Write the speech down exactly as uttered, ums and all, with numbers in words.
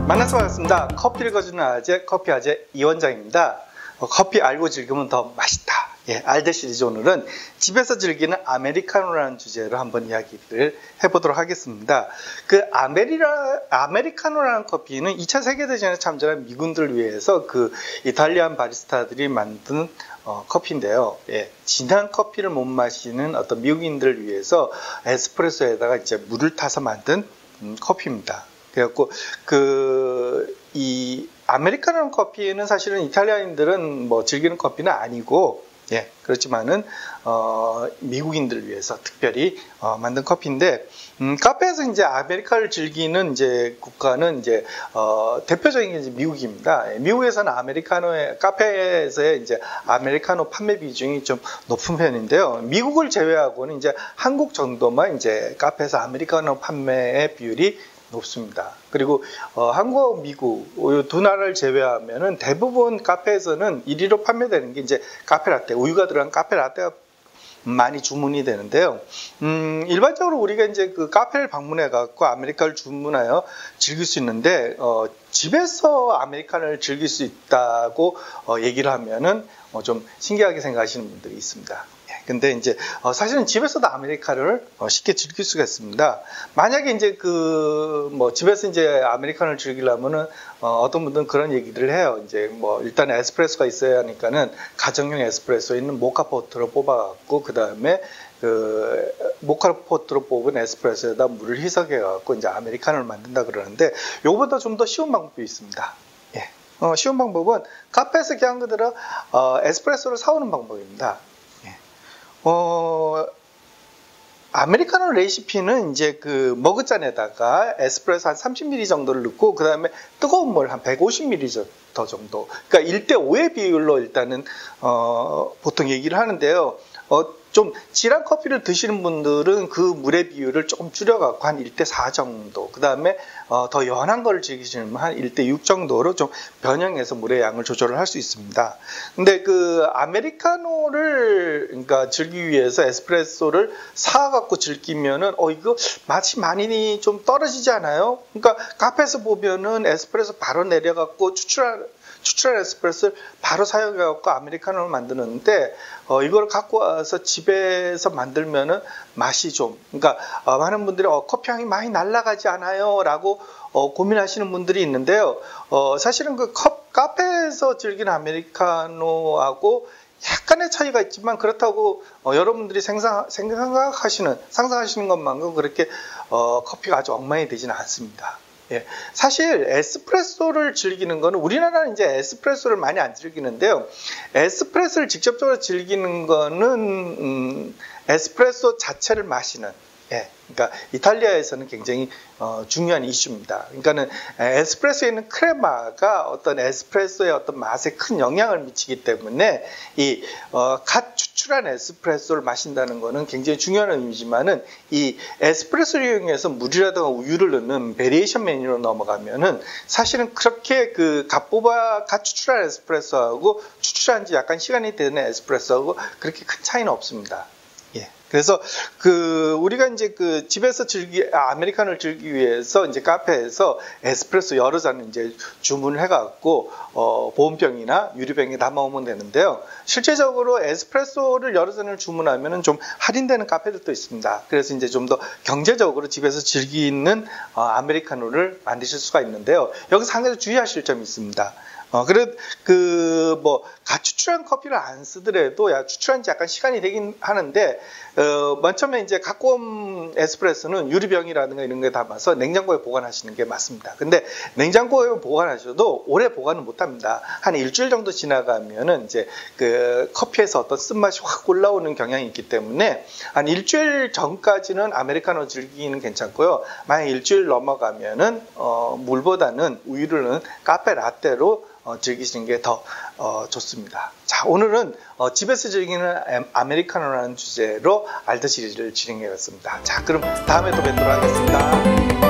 만나서 반갑습니다. 커피를 거주는 아재, 커피 아재 이원장입니다. 어, 커피 알고 즐기면 더 맛있다. 예, 알드 시리즈 오늘은 집에서 즐기는 아메리카노라는 주제로 한번 이야기를 해보도록 하겠습니다. 그 아메리라, 아메리카노라는 커피는 이 차 세계대전에 참전한 미군들을 위해서 그 이탈리안 바리스타들이 만든 어, 커피인데요. 예, 진한 커피를 못 마시는 어떤 미국인들을 위해서 에스프레소에다가 이제 물을 타서 만든 음, 커피입니다. 그래갖고 그 이 아메리카노 커피는 사실은 이탈리아인들은 뭐 즐기는 커피는 아니고, 예, 그렇지만은 어, 미국인들을 위해서 특별히 어, 만든 커피인데, 음, 카페에서 이제 아메리카노를 즐기는 이제 국가는 이제 어, 대표적인 게 이제 미국입니다. 예, 미국에서는 아메리카노의 카페에서의 이제 아메리카노 판매 비중이 좀 높은 편인데요. 미국을 제외하고는 이제 한국 정도만 이제 카페에서 아메리카노 판매의 비율이 높습니다. 그리고 어, 한국, 미국 두 나라를 제외하면은 대부분 카페에서는 일 위로 판매되는 게 이제 카페라떼, 우유가 들어간 카페라떼가 많이 주문이 되는데요. 음, 일반적으로 우리가 이제 그 카페를 방문해 갖고 아메리카노를 주문하여 즐길 수 있는데, 어, 집에서 아메리카노를 즐길 수 있다고 어, 얘기를 하면은 어, 좀 신기하게 생각하시는 분들이 있습니다. 근데 이제 어 사실은 집에서도 아메리카노를 어 쉽게 즐길 수가 있습니다. 만약에 이제 그 뭐 집에서 이제 아메리카노를 즐기려면은 어 어떤 분들은 그런 얘기들을 해요. 이제 뭐 일단 에스프레소가 있어야 하니까는 가정용 에스프레소에 있는 모카포트로 뽑아갖고 그 다음에 그 모카포트로 뽑은 에스프레소에다 물을 희석해갖고 이제 아메리카노를 만든다 그러는데, 요거보다 좀 더 쉬운 방법이 있습니다. 예. 어 쉬운 방법은 카페에서 그냥 그대로 어 에스프레소를 사오는 방법입니다. 어, 아메리카노 레시피는 이제 그 머그잔에다가 에스프레소 한 삼십 밀리리터 정도를 넣고, 그 다음에 뜨거운 물 한 백오십 밀리리터 정도. 그러니까 일 대 오의 비율로 일단은, 어, 보통 얘기를 하는데요. 어, 좀 진한 커피를 드시는 분들은 그 물의 비율을 조금 줄여갖고 한 일 대 사 정도, 그 다음에 어, 더 연한 걸 즐기시면 한 일 대 육 정도로 좀 변형해서 물의 양을 조절을 할 수 있습니다. 근데 그 아메리카노를 그러니까 즐기기 위해서 에스프레소를 사갖고 즐기면은 어 이거 맛이 많이 좀 떨어지지 않아요? 그러니까 카페에서 보면은 에스프레소 바로 내려갖고 추출한 추출한 에스프레소를 바로 사용해갖고 아메리카노를 만드는데, 어, 이걸 갖고 와서 집에서 만들면은 맛이 좀, 그러니까, 어, 많은 분들이, 어, 커피 향이 많이 날아가지 않아요? 라고, 어, 고민하시는 분들이 있는데요. 어, 사실은 그 컵, 카페에서 즐기는 아메리카노하고 약간의 차이가 있지만, 그렇다고, 어, 여러분들이 생상, 생각하시는, 상상하시는 것만큼 그렇게, 어, 커피가 아주 엉망이 되지는 않습니다. 예, 사실 에스프레소를 즐기는 거는, 우리나라는 이제 에스프레소를 많이 안 즐기는데요. 에스프레소를 직접적으로 즐기는 거는 음, 에스프레소 자체를 마시는, 예, 그러니까 이탈리아에서는 굉장히 어, 중요한 이슈입니다. 그러니까는 에스프레소에 있는 크레마가 어떤 에스프레소의 어떤 맛에 큰 영향을 미치기 때문에 이 어, 갓 추출한 에스프레소를 마신다는 것은 굉장히 중요한 의미지만은, 이 에스프레소를 이용해서 물이라든가 우유를 넣는 베리에이션 메뉴로 넘어가면은 사실은 그렇게 그 갓 뽑아 갓 추출한 에스프레소하고 추출한 지 약간 시간이 되는 에스프레소하고 그렇게 큰 차이는 없습니다. 예. 그래서 그 우리가 이제 그 집에서 즐기 아메리카노를 즐기기 위해서 이제 카페에서 에스프레소 여러 잔을 이제 주문을 해갖고 어 보온병이나 유리병에 담아오면 되는데요. 실제적으로 에스프레소를 여러 잔을 주문하면은 좀 할인되는 카페들도 있습니다. 그래서 이제 좀 더 경제적으로 집에서 즐기는 어, 아메리카노를 만드실 수가 있는데요. 여기서 한 가지 주의하실 점이 있습니다. 어, 그래, 그, 뭐, 갓 추출한 커피를 안 쓰더라도, 야, 추출한 지 약간 시간이 되긴 하는데, 어, 맨 처음에 이제 갖고 온 에스프레소는 유리병이라든가 이런 거에 담아서 냉장고에 보관하시는 게 맞습니다. 근데 냉장고에 보관하셔도 오래 보관은 못 합니다. 한 일주일 정도 지나가면은 이제 그 커피에서 어떤 쓴맛이 확 올라오는 경향이 있기 때문에 한 일주일 전까지는 아메리카노 즐기기는 괜찮고요. 만약 일주일 넘어가면은, 어, 물보다는 우유를 넣은 카페 라떼로 어, 즐기시는 게 더 어, 좋습니다. 자, 오늘은 어, 집에서 즐기는 아메리카노라는 주제로 알드 시리즈를 진행해 봤습니다. 자, 그럼 다음에 또 뵙도록 하겠습니다.